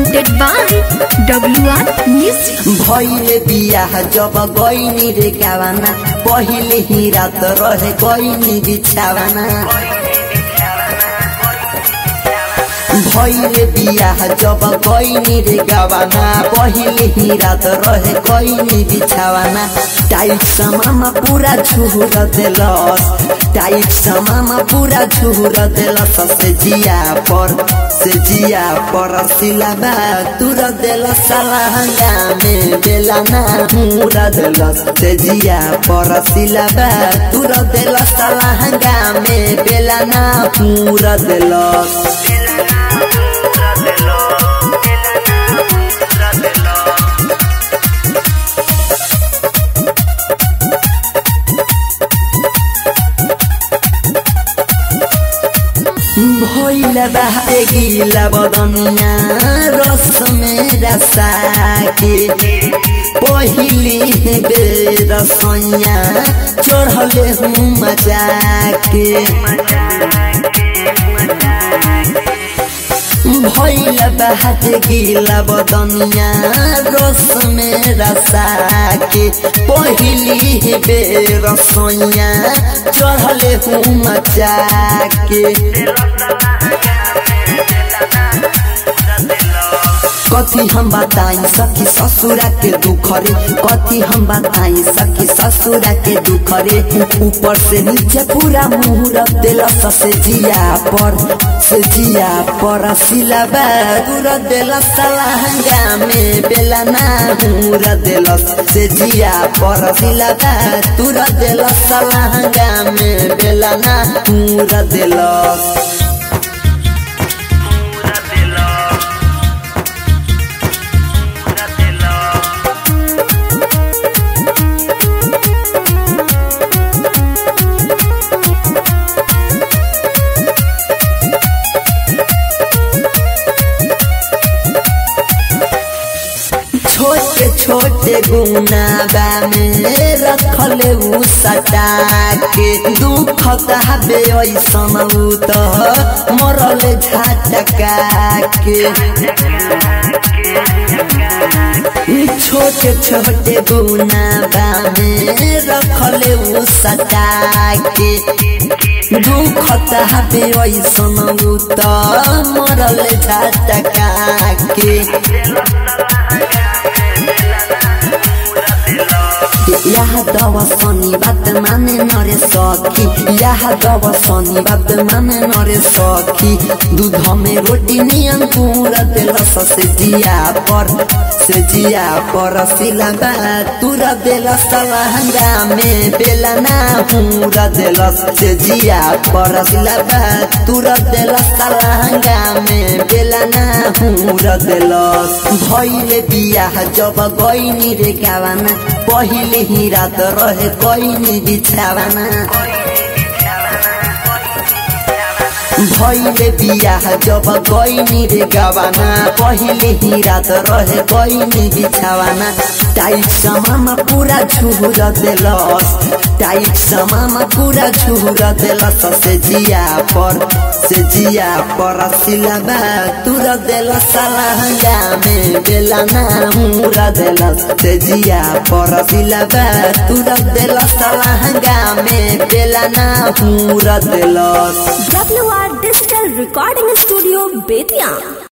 presented by WR Music। भइले बियाह जब गइनी रे गावाना पहिले ही रात रहे गइनी बिछावाना। भइले बियाह जब गइनी रे गावाना पहिले ही रात रहे गइनी बिछावाना। टाइट समामा पूरा झुर देलस, टाइट समामा पूरा झुर देलस। से जिया पर सिलाबा तुर देलस। लहंगा में बेलाना मुर देलस। से जिया पर सिलाबा तुर देलस। लहंगा में बेलाना मुर देलस। भइला बाहे गिला बदनिया रस में रसाके। पहिली बेर सैया चढ़ले हूँ मजाके। भइला बाहे गिला बदनिया रस में रसाके। पहिली बेर सैया चढ़ले हूँ मजाके। कथी हम बताई सखी ससुरा के दुख रे, कथी हम बताई सखी ससुरा के दुख रे। ऊपर से नीचे पूरा मुहूर देलस। से जिया पर सिलाबा दूर देलस। लहंगा में बेलाना मुहूर देलस। से जिया पर सिलाबा दूर देलस। लहंगा में बेलाना मुहूर देलस। छोटे छोटे गुनाबा में रखले उ सटा के। दुख कहबे ऐसन उ तो मरले झटका के। छोटे छोटे गुनाबा में रखले उ सटा के। दुख कहबे ऐसन उ तो मरले झटका के। यादव सनी बात माने नरे सखी, यादव सनी बात माने नरे सखी। दूध में रोटी नियन पूरा देलस। से जिया पर सिलाबा तुरा देलस। लहंगा में बेलाना पूरा देलस। से जिया पर सिलाबा तुरा देलस। लहंगा में बेलाना पूरा देलस। भइले बियाह जब गइनी रे गावाना पहिले ही रात रहे गइनी बिछावाना। भइले बियाह जब गइनी रे गावाना पहिले ही रात रहे गइनी बिछावाना। टाइट समामा पूरा झुर देलस, टाइट समामा पूरा झुर देलस। से जिया पर सिलाबा तुर देलस। लहंगा में बेलाना मुर देलस। से जिया पर सिलाबा तुर देलस। लहंगा में बेलाना मुर देलस। WR Digital Recording Studio, Bettiah.